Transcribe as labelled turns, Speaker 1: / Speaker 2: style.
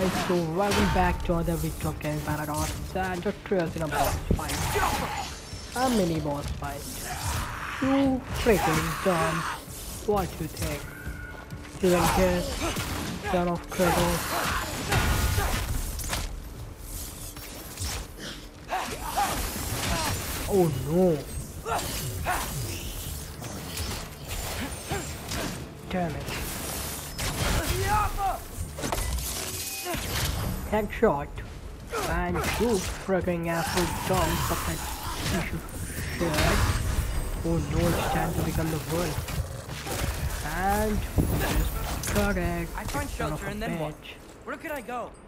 Speaker 1: guys, so welcome back to another video of Gaming Paradox and Atreus in a boss fight. A mini boss fight. You freaking dumb. What you think? You don't care? Son of Kratos. Oh no. Damn it. Headshot. And you freaking asshole dumb fucking piece of shit. Oh no, it's time to become the world. And just correct.
Speaker 2: I find shelter and then what? Where could I go?